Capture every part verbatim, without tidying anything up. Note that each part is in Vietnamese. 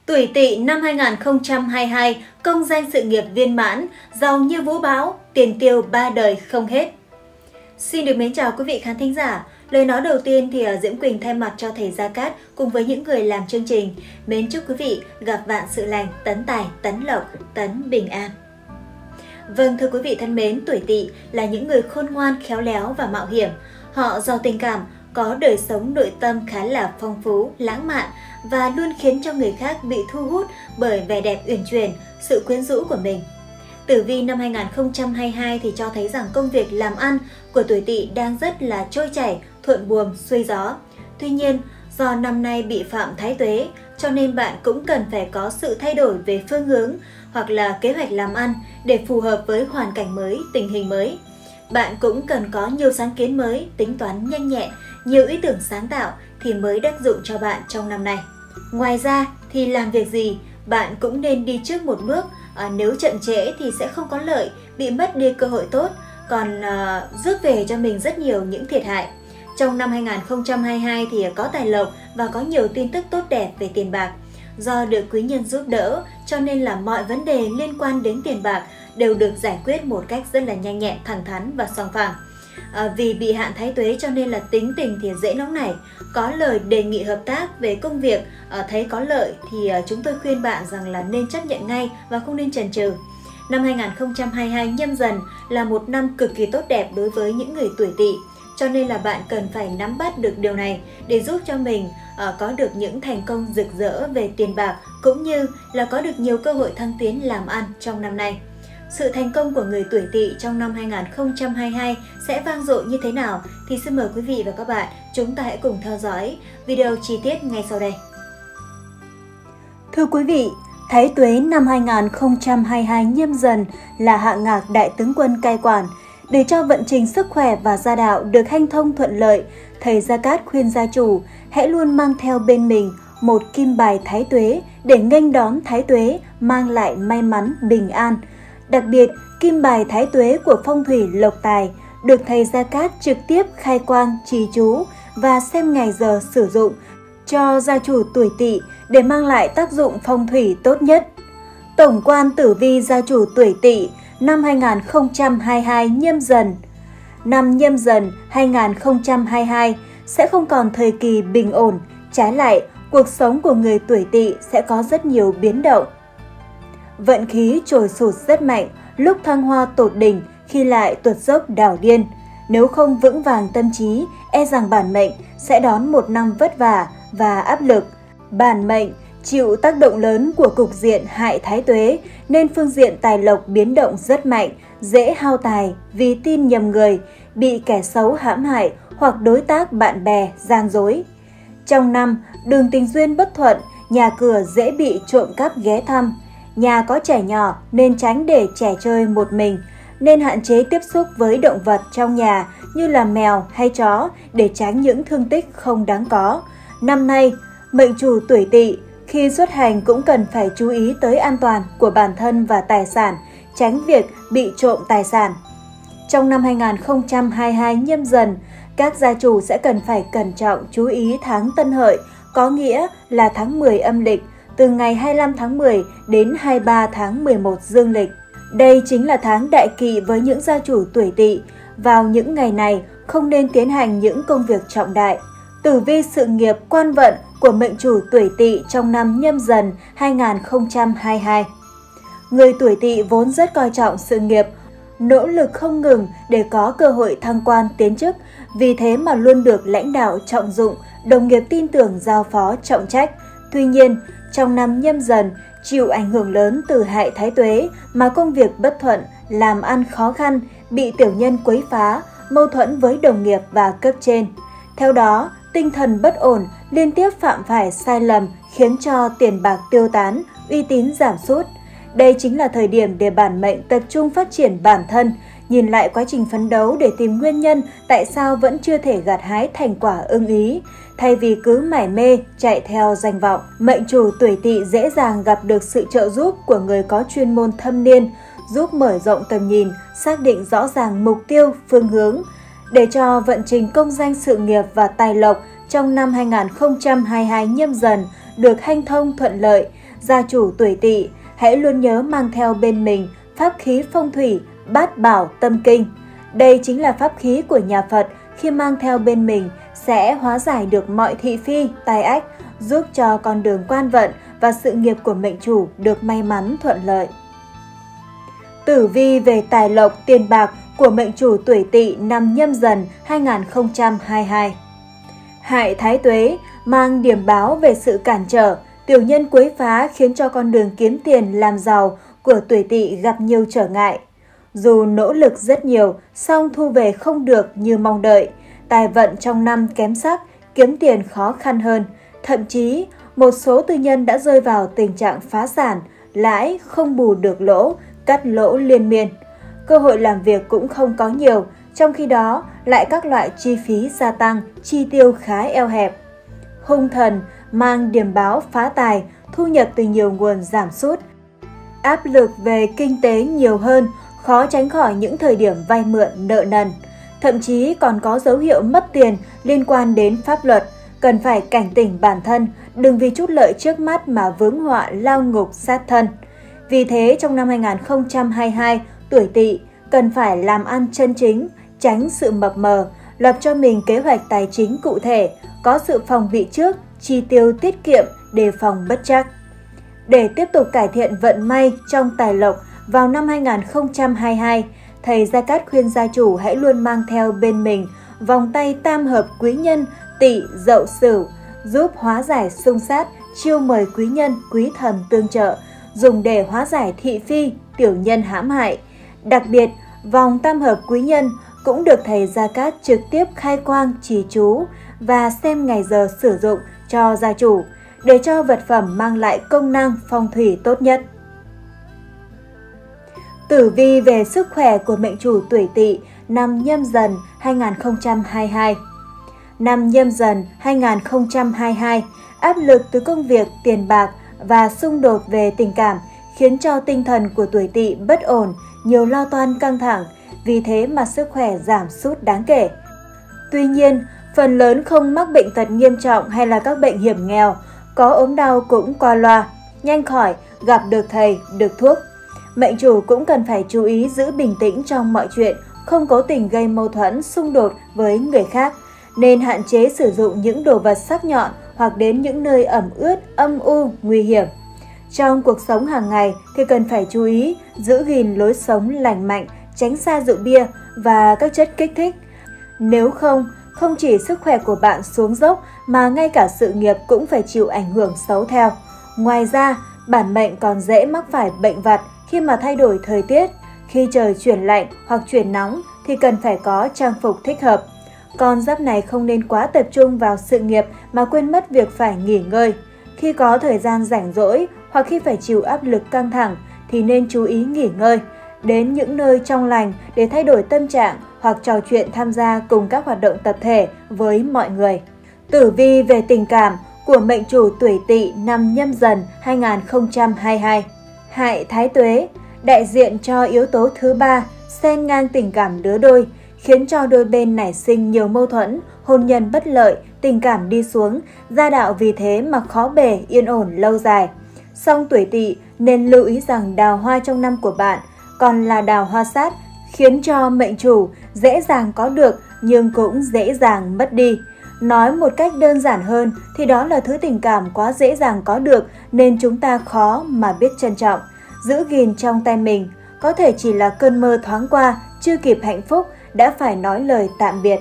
Tuổi Tỵ năm hai nghìn không trăm hai mươi hai, công danh sự nghiệp viên mãn, giàu như vũ bão, tiền tiêu ba đời không hết. Xin được mến chào quý vị khán thính giả. Lời nói đầu tiên thì Diễm Quỳnh thay mặt cho thầy Gia Cát cùng với những người làm chương trình mến chúc quý vị gặp vạn sự lành, tấn tài, tấn lộc, tấn bình an. Vâng, thưa quý vị thân mến, tuổi Tỵ là những người khôn ngoan, khéo léo và mạo hiểm. Họ giàu tình cảm, có đời sống nội tâm khá là phong phú, lãng mạn và luôn khiến cho người khác bị thu hút bởi vẻ đẹp uyển chuyển, sự quyến rũ của mình. Tử vi năm hai nghìn không trăm hai mươi hai thì cho thấy rằng công việc làm ăn của tuổi Tỵ đang rất là trôi chảy, thuận buồm, xuôi gió. Tuy nhiên, do năm nay bị phạm thái tuế, cho nên bạn cũng cần phải có sự thay đổi về phương hướng hoặc là kế hoạch làm ăn để phù hợp với hoàn cảnh mới, tình hình mới. Bạn cũng cần có nhiều sáng kiến mới, tính toán nhanh nhẹn, nhiều ý tưởng sáng tạo thì mới đắc dụng cho bạn trong năm nay. Ngoài ra thì làm việc gì, bạn cũng nên đi trước một bước, à, nếu chậm trễ thì sẽ không có lợi, bị mất đi cơ hội tốt, còn à, rước về cho mình rất nhiều những thiệt hại. Trong năm hai nghìn không trăm hai mươi hai thì có tài lộc và có nhiều tin tức tốt đẹp về tiền bạc. Do được quý nhân giúp đỡ cho nên là mọi vấn đề liên quan đến tiền bạc đều được giải quyết một cách rất là nhanh nhẹn, thẳng thắn và sòng phẳng. À, vì bị hạn thái tuế cho nên là tính tình thì dễ nóng nảy, có lời đề nghị hợp tác về công việc, à, thấy có lợi thì à, chúng tôi khuyên bạn rằng là nên chấp nhận ngay và không nên chần chừ. Năm hai nghìn không trăm hai mươi hai Nhâm Dần là một năm cực kỳ tốt đẹp đối với những người tuổi Tỵ, cho nên là bạn cần phải nắm bắt được điều này để giúp cho mình uh, có được những thành công rực rỡ về tiền bạc cũng như là có được nhiều cơ hội thăng tiến làm ăn trong năm nay. Sự thành công của người tuổi Tỵ trong năm hai nghìn không trăm hai mươi hai sẽ vang dội như thế nào thì xin mời quý vị và các bạn chúng ta hãy cùng theo dõi video chi tiết ngay sau đây. Thưa quý vị, thái tuế năm hai nghìn không trăm hai mươi hai Nhâm Dần là hạ ngạc đại tướng quân cai quản. Để cho vận trình sức khỏe và gia đạo được hanh thông thuận lợi, thầy Gia Cát khuyên gia chủ hãy luôn mang theo bên mình một kim bài thái tuế để nghênh đón thái tuế mang lại may mắn, bình an. Đặc biệt, kim bài thái tuế của phong thủy lộc tài được thầy Gia Cát trực tiếp khai quang, trì chú và xem ngày giờ sử dụng cho gia chủ tuổi Tỵ để mang lại tác dụng phong thủy tốt nhất. Tổng quan tử vi gia chủ tuổi Tỵ năm hai nghìn không trăm hai mươi hai Nhâm Dần. Năm Nhâm Dần hai nghìn không trăm hai mươi hai sẽ không còn thời kỳ bình ổn, trái lại, cuộc sống của người tuổi Tỵ sẽ có rất nhiều biến động. Vận khí trồi sụt rất mạnh, lúc thăng hoa tột đỉnh khi lại tuột dốc đảo điên. Nếu không vững vàng tâm trí, e rằng bản mệnh sẽ đón một năm vất vả và áp lực. Bản mệnh chịu tác động lớn của cục diện hại thái tuế nên phương diện tài lộc biến động rất mạnh, dễ hao tài vì tin nhầm người, bị kẻ xấu hãm hại hoặc đối tác bạn bè gian dối. Trong năm, đường tình duyên bất thuận, nhà cửa dễ bị trộm cắp ghé thăm. Nhà có trẻ nhỏ nên tránh để trẻ chơi một mình, nên hạn chế tiếp xúc với động vật trong nhà như là mèo hay chó để tránh những thương tích không đáng có. Năm nay, mệnh chủ tuổi Tỵ khi xuất hành cũng cần phải chú ý tới an toàn của bản thân và tài sản, tránh việc bị trộm tài sản. Trong năm hai nghìn không trăm hai mươi hai Nhâm Dần, các gia chủ sẽ cần phải cẩn trọng chú ý tháng Tân Hợi, có nghĩa là tháng mười âm lịch, từ ngày hai mươi lăm tháng mười đến hai mươi ba tháng mười một dương lịch. Đây chính là tháng đại kỵ với những gia chủ tuổi Tỵ. Vào những ngày này, không nên tiến hành những công việc trọng đại. Tử vi sự nghiệp quan vận của mệnh chủ tuổi Tỵ trong năm Nhâm Dần hai nghìn không trăm hai mươi hai. Người tuổi Tỵ vốn rất coi trọng sự nghiệp, nỗ lực không ngừng để có cơ hội thăng quan tiến chức, vì thế mà luôn được lãnh đạo trọng dụng, đồng nghiệp tin tưởng giao phó trọng trách. Tuy nhiên, trong năm Nhâm Dần, chịu ảnh hưởng lớn từ hại thái tuế mà công việc bất thuận, làm ăn khó khăn, bị tiểu nhân quấy phá, mâu thuẫn với đồng nghiệp và cấp trên. Theo đó, tinh thần bất ổn, liên tiếp phạm phải sai lầm khiến cho tiền bạc tiêu tán, uy tín giảm sút. Đây chính là thời điểm để bản mệnh tập trung phát triển bản thân, nhìn lại quá trình phấn đấu để tìm nguyên nhân tại sao vẫn chưa thể gặt hái thành quả ưng ý. Thay vì cứ mải mê, chạy theo danh vọng, mệnh chủ tuổi Tỵ dễ dàng gặp được sự trợ giúp của người có chuyên môn thâm niên, giúp mở rộng tầm nhìn, xác định rõ ràng mục tiêu, phương hướng. Để cho vận trình công danh sự nghiệp và tài lộc trong năm hai nghìn không trăm hai mươi hai Nhâm Dần được hanh thông thuận lợi, gia chủ tuổi Tỵ hãy luôn nhớ mang theo bên mình pháp khí phong thủy Bát Bảo Tâm Kinh. Đây chính là pháp khí của nhà Phật, khi mang theo bên mình sẽ hóa giải được mọi thị phi, tai ách, giúp cho con đường quan vận và sự nghiệp của mệnh chủ được may mắn thuận lợi. Tử vi về tài lộc tiền bạc của mệnh chủ tuổi Tỵ năm Nhâm Dần hai nghìn không trăm hai mươi hai. Hại Thái Tuế mang điểm báo về sự cản trở, tiểu nhân quấy phá khiến cho con đường kiếm tiền làm giàu của tuổi Tỵ gặp nhiều trở ngại. Dù nỗ lực rất nhiều, song thu về không được như mong đợi. Tài vận trong năm kém sắc, kiếm tiền khó khăn hơn. Thậm chí, một số tư nhân đã rơi vào tình trạng phá sản, lãi không bù được lỗ, cắt lỗ liên miên. Cơ hội làm việc cũng không có nhiều, trong khi đó lại các loại chi phí gia tăng, chi tiêu khá eo hẹp. Hung Thần mang điểm báo phá tài, thu nhập từ nhiều nguồn giảm sút. Áp lực về kinh tế nhiều hơn, khó tránh khỏi những thời điểm vay mượn nợ nần. Thậm chí còn có dấu hiệu mất tiền liên quan đến pháp luật, cần phải cảnh tỉnh bản thân, đừng vì chút lợi trước mắt mà vướng họa lao ngục sát thân. Vì thế trong năm hai nghìn không trăm hai mươi hai, tuổi Tỵ cần phải làm ăn chân chính, tránh sự mập mờ, lập cho mình kế hoạch tài chính cụ thể, có sự phòng bị trước, chi tiêu tiết kiệm, đề phòng bất trắc. Để tiếp tục cải thiện vận may trong tài lộc vào năm hai nghìn không trăm hai mươi hai, thầy Gia Cát khuyên gia chủ hãy luôn mang theo bên mình vòng tay tam hợp quý nhân Tỵ Dậu Sửu, giúp hóa giải xung sát, chiêu mời quý nhân, quý thần tương trợ, dùng để hóa giải thị phi, tiểu nhân hãm hại. Đặc biệt, vòng tam hợp quý nhân cũng được thầy Gia Cát trực tiếp khai quang trì chú và xem ngày giờ sử dụng cho gia chủ, để cho vật phẩm mang lại công năng phong thủy tốt nhất. Tử vi về sức khỏe của mệnh chủ tuổi Tỵ năm Nhâm Dần hai nghìn không trăm hai mươi hai. Năm Nhâm Dần hai nghìn không trăm hai mươi hai, áp lực từ công việc, tiền bạc và xung đột về tình cảm khiến cho tinh thần của tuổi Tỵ bất ổn, nhiều lo toan căng thẳng, vì thế mà sức khỏe giảm sút đáng kể. Tuy nhiên, phần lớn không mắc bệnh tật nghiêm trọng hay là các bệnh hiểm nghèo, có ốm đau cũng qua loa, nhanh khỏi, gặp được thầy, được thuốc. Mệnh chủ cũng cần phải chú ý giữ bình tĩnh trong mọi chuyện, không cố tình gây mâu thuẫn, xung đột với người khác, nên hạn chế sử dụng những đồ vật sắc nhọn hoặc đến những nơi ẩm ướt, âm u, nguy hiểm. Trong cuộc sống hàng ngày thì cần phải chú ý giữ gìn lối sống lành mạnh, tránh xa rượu bia và các chất kích thích. Nếu không, không chỉ sức khỏe của bạn xuống dốc mà ngay cả sự nghiệp cũng phải chịu ảnh hưởng xấu theo. Ngoài ra, bản mệnh còn dễ mắc phải bệnh vặt khi mà thay đổi thời tiết. Khi trời chuyển lạnh hoặc chuyển nóng thì cần phải có trang phục thích hợp. Con giáp này không nên quá tập trung vào sự nghiệp mà quên mất việc phải nghỉ ngơi. Khi có thời gian rảnh rỗi hoặc khi phải chịu áp lực căng thẳng thì nên chú ý nghỉ ngơi, đến những nơi trong lành để thay đổi tâm trạng hoặc trò chuyện, tham gia cùng các hoạt động tập thể với mọi người. Tử vi về tình cảm của mệnh chủ tuổi Tỵ năm Nhâm Dần hai nghìn không trăm hai mươi hai. Hại Thái Tuế đại diện cho yếu tố thứ ba, xen ngang tình cảm lứa đôi, khiến cho đôi bên nảy sinh nhiều mâu thuẫn, hôn nhân bất lợi, tình cảm đi xuống, gia đạo vì thế mà khó bề yên ổn lâu dài. Song tuổi Tỵ nên lưu ý rằng đào hoa trong năm của bạn còn là đào hoa sát, khiến cho mệnh chủ dễ dàng có được nhưng cũng dễ dàng mất đi. Nói một cách đơn giản hơn thì đó là thứ tình cảm quá dễ dàng có được nên chúng ta khó mà biết trân trọng, giữ gìn trong tay mình. Có thể chỉ là cơn mơ thoáng qua, chưa kịp hạnh phúc đã phải nói lời tạm biệt.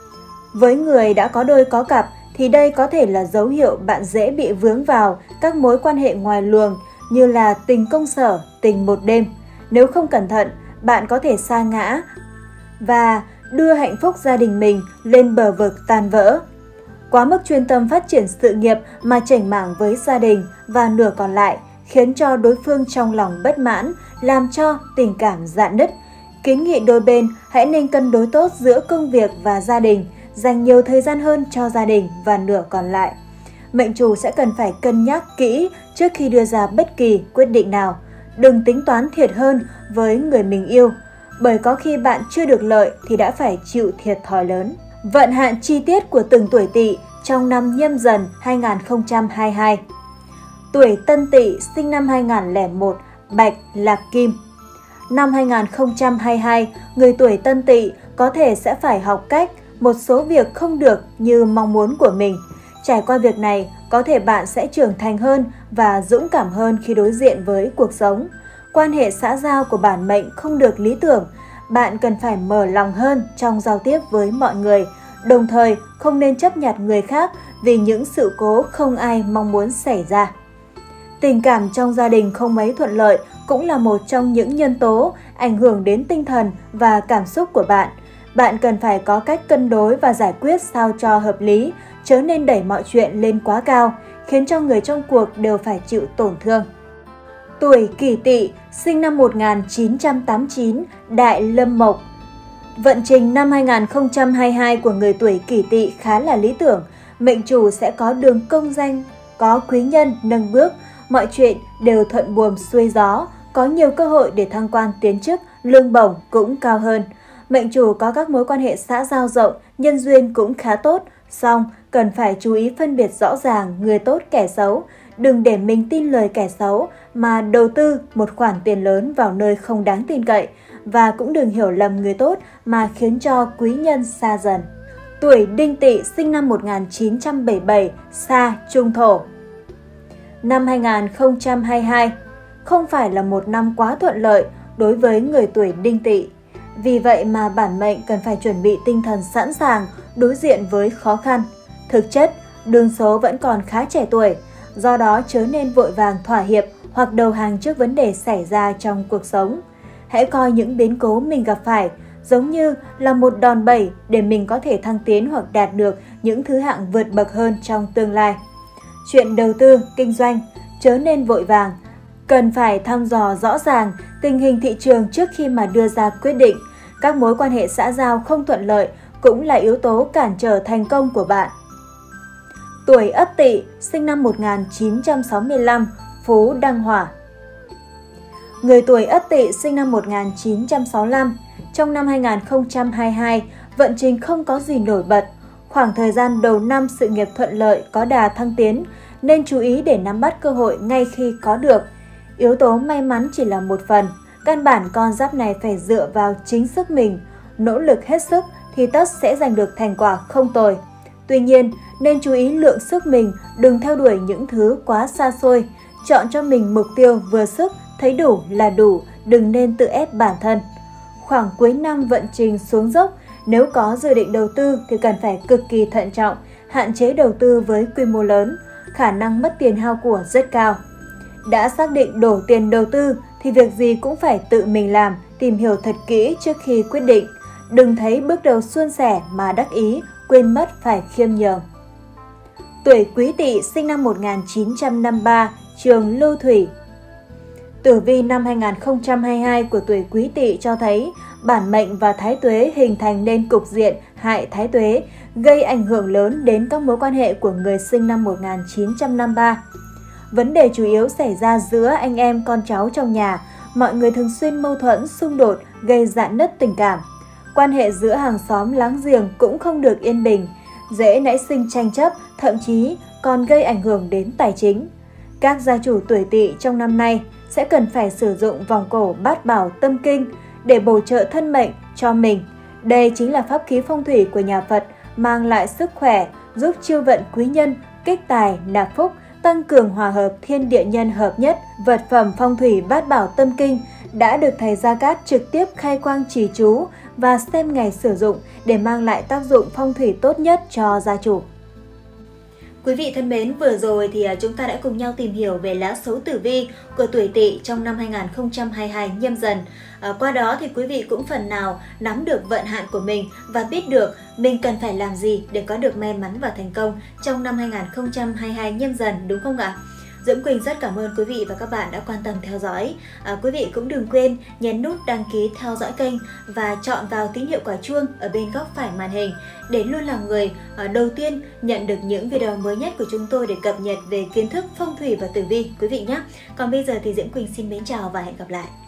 Với người đã có đôi có cặp thì đây có thể là dấu hiệu bạn dễ bị vướng vào các mối quan hệ ngoài luồng như là tình công sở, tình một đêm. Nếu không cẩn thận, bạn có thể sa ngã và đưa hạnh phúc gia đình mình lên bờ vực tan vỡ. Quá mức chuyên tâm phát triển sự nghiệp mà chểnh mảng với gia đình và nửa còn lại khiến cho đối phương trong lòng bất mãn, làm cho tình cảm rạn nứt. Kiến nghị đôi bên hãy nên cân đối tốt giữa công việc và gia đình, dành nhiều thời gian hơn cho gia đình và nửa còn lại. Mệnh chủ sẽ cần phải cân nhắc kỹ trước khi đưa ra bất kỳ quyết định nào. Đừng tính toán thiệt hơn với người mình yêu, bởi có khi bạn chưa được lợi thì đã phải chịu thiệt thòi lớn. Vận hạn chi tiết của từng tuổi Tỵ trong năm Nhâm Dần hai nghìn không trăm hai mươi hai. Tuổi Tân Tỵ sinh năm hai nghìn không trăm lẻ một, Bạch lạc kim. Năm hai nghìn không trăm hai mươi hai, người tuổi Tân Tỵ có thể sẽ phải học cách một số việc không được như mong muốn của mình. Trải qua việc này, có thể bạn sẽ trưởng thành hơn và dũng cảm hơn khi đối diện với cuộc sống. Quan hệ xã giao của bản mệnh không được lý tưởng, bạn cần phải mở lòng hơn trong giao tiếp với mọi người, đồng thời không nên chấp nhặt người khác vì những sự cố không ai mong muốn xảy ra. Tình cảm trong gia đình không mấy thuận lợi cũng là một trong những nhân tố ảnh hưởng đến tinh thần và cảm xúc của bạn. Bạn cần phải có cách cân đối và giải quyết sao cho hợp lý, chớ nên đẩy mọi chuyện lên quá cao, khiến cho người trong cuộc đều phải chịu tổn thương. Tuổi Kỷ Tỵ sinh năm một nghìn chín trăm tám mươi chín, Đại Lâm Mộc. Vận trình năm hai nghìn không trăm hai mươi hai của người tuổi Kỷ Tỵ khá là lý tưởng, mệnh chủ sẽ có đường công danh, có quý nhân nâng bước, mọi chuyện đều thuận buồm xuôi gió, có nhiều cơ hội để thăng quan tiến chức, lương bổng cũng cao hơn. Mệnh chủ có các mối quan hệ xã giao rộng, nhân duyên cũng khá tốt, song cần phải chú ý phân biệt rõ ràng người tốt kẻ xấu. Đừng để mình tin lời kẻ xấu mà đầu tư một khoản tiền lớn vào nơi không đáng tin cậy, và cũng đừng hiểu lầm người tốt mà khiến cho quý nhân xa dần. Tuổi Đinh Tỵ sinh năm một nghìn chín trăm bảy mươi bảy, Sa Trung Thổ. Năm hai nghìn không trăm hai mươi hai không phải là một năm quá thuận lợi đối với người tuổi Đinh Tỵ. Vì vậy mà bản mệnh cần phải chuẩn bị tinh thần sẵn sàng đối diện với khó khăn. Thực chất, đương số vẫn còn khá trẻ tuổi, do đó chớ nên vội vàng thỏa hiệp hoặc đầu hàng trước vấn đề xảy ra trong cuộc sống. Hãy coi những biến cố mình gặp phải giống như là một đòn bẩy để mình có thể thăng tiến hoặc đạt được những thứ hạng vượt bậc hơn trong tương lai. Chuyện đầu tư, kinh doanh, chớ nên vội vàng, cần phải thăm dò rõ ràng tình hình thị trường trước khi mà đưa ra quyết định. Các mối quan hệ xã giao không thuận lợi cũng là yếu tố cản trở thành công của bạn. Tuổi Ất Tỵ sinh năm một nghìn chín trăm sáu mươi lăm, Phú Đăng Hỏa. Người tuổi Ất Tỵ sinh năm một nghìn chín trăm sáu mươi lăm, trong năm hai nghìn không trăm hai mươi hai, vận trình không có gì nổi bật. Khoảng thời gian đầu năm sự nghiệp thuận lợi, có đà thăng tiến, nên chú ý để nắm bắt cơ hội ngay khi có được. Yếu tố may mắn chỉ là một phần, căn bản con giáp này phải dựa vào chính sức mình, nỗ lực hết sức thì tất sẽ giành được thành quả không tồi. Tuy nhiên, nên chú ý lượng sức mình, đừng theo đuổi những thứ quá xa xôi, chọn cho mình mục tiêu vừa sức, thấy đủ là đủ, đừng nên tự ép bản thân. Khoảng cuối năm vận trình xuống dốc, nếu có dự định đầu tư thì cần phải cực kỳ thận trọng, hạn chế đầu tư với quy mô lớn, khả năng mất tiền hao của rất cao. Đã xác định đổ tiền đầu tư thì việc gì cũng phải tự mình làm, tìm hiểu thật kỹ trước khi quyết định. Đừng thấy bước đầu suôn sẻ mà đắc ý, quên mất phải khiêm nhường. Tuổi Quý Tỵ sinh năm một nghìn chín trăm năm mươi ba, Trường Lưu Thủy. Tử vi năm hai nghìn không trăm hai mươi hai của tuổi Quý Tỵ cho thấy bản mệnh và Thái Tuế hình thành nên cục diện hại Thái Tuế, gây ảnh hưởng lớn đến các mối quan hệ của người sinh năm một nghìn chín trăm năm mươi ba. Vấn đề chủ yếu xảy ra giữa anh em con cháu trong nhà, mọi người thường xuyên mâu thuẫn, xung đột, gây rạn nứt tình cảm. Quan hệ giữa hàng xóm láng giềng cũng không được yên bình, dễ nảy sinh tranh chấp, thậm chí còn gây ảnh hưởng đến tài chính. Các gia chủ tuổi Tỵ trong năm nay sẽ cần phải sử dụng vòng cổ Bát Bảo Tâm Kinh để bổ trợ thân mệnh cho mình. Đây chính là pháp khí phong thủy của nhà Phật, mang lại sức khỏe, giúp chiêu vận quý nhân, kích tài, nạp phúc, tăng cường hòa hợp thiên địa nhân hợp nhất. Vật phẩm phong thủy Bát Bảo Tâm Kinh đã được thầy Gia Cát trực tiếp khai quang chỉ chú và xem ngày sử dụng để mang lại tác dụng phong thủy tốt nhất cho gia chủ. Quý vị thân mến, vừa rồi thì chúng ta đã cùng nhau tìm hiểu về lá số tử vi của tuổi Tỵ trong năm hai nghìn không trăm hai mươi hai Nhâm Dần. À, qua đó thì quý vị cũng phần nào nắm được vận hạn của mình và biết được mình cần phải làm gì để có được may mắn và thành công trong năm hai nghìn không trăm hai mươi hai Nhâm Dần, đúng không ạ? Diễm Quỳnh rất cảm ơn quý vị và các bạn đã quan tâm theo dõi. À, quý vị cũng đừng quên nhấn nút đăng ký theo dõi kênh và chọn vào tín hiệu quả chuông ở bên góc phải màn hình để luôn là người à, đầu tiên nhận được những video mới nhất của chúng tôi để cập nhật về kiến thức phong thủy và tử vi quý vị nhé. Còn bây giờ thì Diễm Quỳnh xin mến chào và hẹn gặp lại.